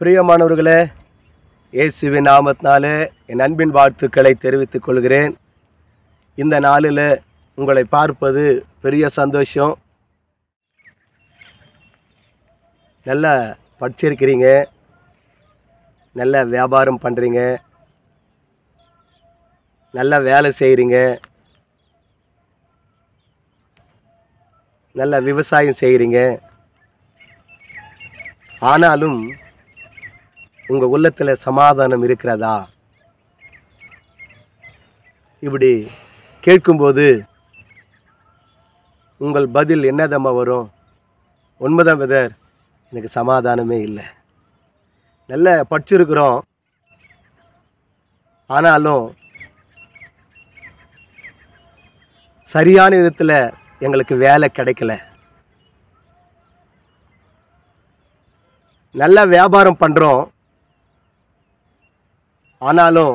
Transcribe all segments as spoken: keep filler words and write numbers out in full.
பிரியமானவர்களே, இயேசுவின் நாமத்தினாலே என் அன்பின் வாழ்த்துக்களை தெரிவித்துக் கொள்கிறேன். இந்த நாளில் உங்களை பார்ப்பது பெரிய சந்தோஷம். நல்லா படிச்சிருக்கிறீங்க, நல்ல வியாபாரம் பண்ணுறீங்க, நல்ல வேலை செய்கிறீங்க, நல்ல விவசாயம் செய்கிறீங்க. ஆனாலும் உங்கள் உள்ளத்தில் சமாதானம் இருக்கிறதா? இப்படி கேட்கும்போது உங்கள் பதில் என்னதம்மா வரும்? உண்மைதான் பிரதர், எனக்கு சமாதானமே இல்லை. நல்ல படிச்சிருக்கிறோம், ஆனாலும் சரியான விதத்தில் எங்களுக்கு வேலை கிடைக்கல. நல்ல வியாபாரம் பண்ணுறோம், ஆனாலும்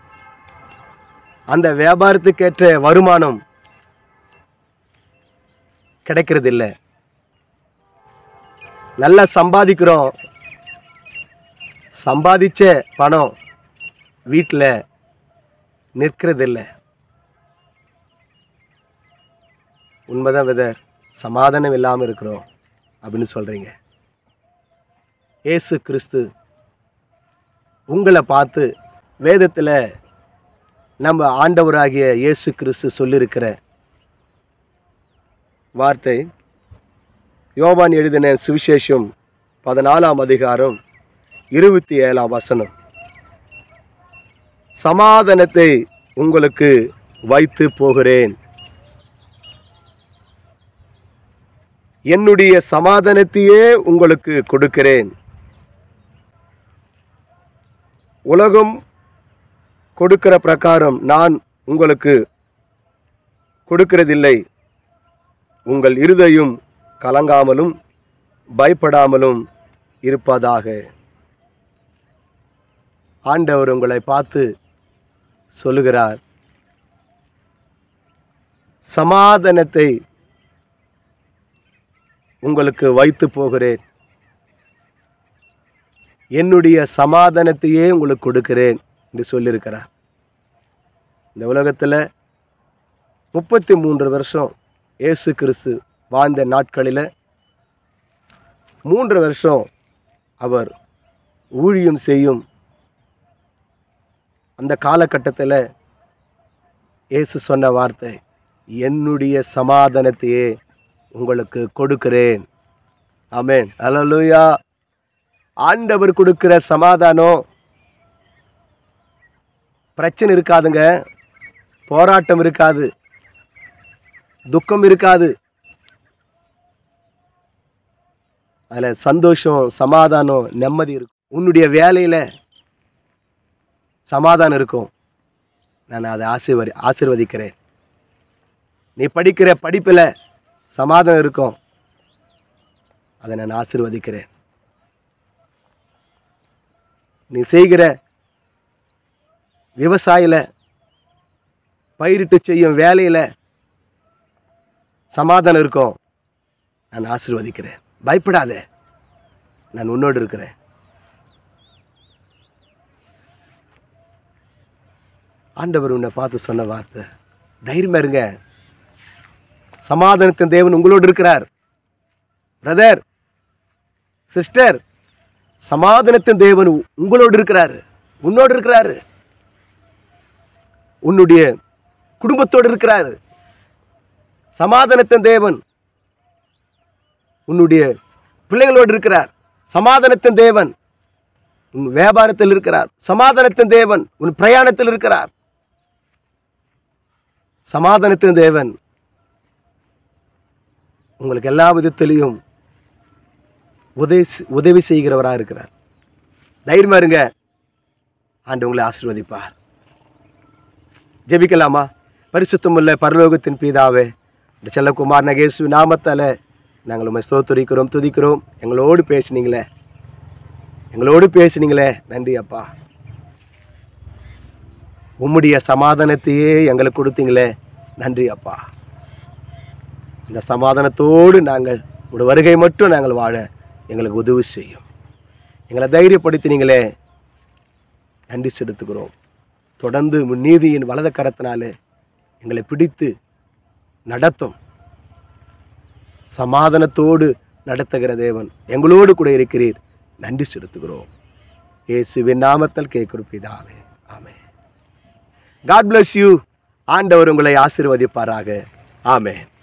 அந்த வியாபாரத்துக்கேற்ற வருமானம் கிடைக்கிறதில்லை. நல்லா சம்பாதிக்கிறோம், சம்பாதிச்ச பணம் வீட்டில் நிற்கிறதில்லை. உண்மைதான் பிரதர், சமாதானம் இல்லாமல் இருக்கிறோம் அப்படின்னு சொல்கிறீங்க. இயேசு கிறிஸ்து உங்களை பார்த்து வேதத்தில் நம்ம ஆண்டவராகிய இயேசு கிறிஸ்து சொல்லியிருக்கிற வார்த்தை, யோவான் எழுதின சுவிசேஷம் பதினாலாம் அதிகாரம் இருபத்தி ஏழாம் வசனம், சமாதானத்தை உங்களுக்கு வைத்து போகிறேன், என்னுடைய சமாதானத்தையே உங்களுக்கு கொடுக்கிறேன். உலகம் கொடுக்கிற பிரகாரம் நான் உங்களுக்கு கொடுக்கிறதில்லை. உங்கள் இருதயம் கலங்காமலும் பயப்படாமலும் இருப்பதாக. ஆண்டவர் உங்களை பார்த்து சொல்லுகிறார், சமாதானத்தை உங்களுக்கு வைத்து போகிறேன், என்னுடைய சமாதானத்தையே உங்களுக்கு கொடுக்கிறேன் என்று சொல்லியிருக்கிறார். இந்த உலகத்தில் முப்பத்தி மூன்று வருஷம் இயேசு கிறிஸ்து வாழ்ந்த நாட்களில் மூன்று வருஷம் அவர் ஊழியம் செய்யும் அந்த காலகட்டத்தில் இயேசு சொன்ன வார்த்தை, என்னுடைய சமாதானத்தையே உங்களுக்கு கொடுக்கிறேன். ஆமென், அல்லேலூயா. ஆண்டவர் கொடுக்கிற சமாதானம் பிரச்சனை இருக்காதுங்க, போராட்டம் இருக்காது, துக்கம் இருக்காது. அதில் சந்தோஷம், சமாதானம், நிம்மதி இருக்கும். உன்னுடைய வேலையில் சமாதானம் இருக்கும். நான் அதை ஆசீர்வதி ஆசீர்வதிக்கிறேன். நீ படிக்கிற படிப்பில் சமாதானம் இருக்கும், அதை நான் ஆசீர்வதிக்கிறேன். நீ செய்கிற விவசாயியில் பயிரிட்டு செய்யும் வேலையில் சமாதானம் இருக்கும், நான் ஆசீர்வதிக்கிறேன். பயப்படாத, நான் உன்னோடு இருக்கிறேன். ஆண்டவர் உன்னை பார்த்து சொன்ன வார்த்தை, தைரியமா இருங்க, சமாதானத்தின் தேவன் உங்களோடு இருக்கிறார். பிரதர், சிஸ்டர், சமாதானத்தின் தேவன் உங்களோடு இருக்கிறாரு, உன்னோடு இருக்கிறாரு, உன்னுடைய குடும்பத்தோடு இருக்கிறாரு. சமாதானத்தின் தேவன் உன்னுடைய பிள்ளைகளோடு இருக்கிறார். சமாதானத்தின் தேவன் உன் வியாபாரத்தில் இருக்கிறார். சமாதானத்தின் தேவன் உன் பிரயாணத்தில் இருக்கிறார். சமாதானத்தின் தேவன் உங்களுக்கு எல்லா விதத்திலையும் உதவி உதவி செய்கிறவராக இருக்கிறார். தைரியமா இருங்க, ஆண்டு உங்களை ஆசீர்வதிப்பார். ஜெபிக்கலாமா? பரிசுத்தமுள்ள பரலோகத்தின் பிதாவே, செல்லகுமார் நகேசு நாமத்தால் நாங்கள் உண்மை ஸ்தோத்திரிக்கிறோம், துதிக்கிறோம். எங்களோடு பேசுனீங்களே எங்களோடு பேசுனீங்களே நன்றி அப்பா. உம்முடைய சமாதானத்தையே எங்களுக்கு கொடுத்தீங்களே நன்றி அப்பா. இந்த சமாதானத்தோடு நாங்கள் உடைய வருகை மட்டும் நாங்கள் வாழ எங்களுக்கு உதவி செய்யும். எங்களை தைரியப்படுத்தினீங்களே, நன்றி செலுத்துகிறோம். தொடர்ந்து நீதியின் வலது கரத்தினாலே எங்களை பிடித்து நடத்தும். சமாதானத்தோடு நடத்துகிற தேவன் எங்களோடு கூட இருக்கிறீர். நன்றி செலுத்துகிறோம். இயேசுவின் நாமத்தில் கேட்கிறோம் பிதாவே, ஆமென். God bless you. ஆண்டவர் உங்களை ஆசீர்வதிப்பாராக. ஆமென்.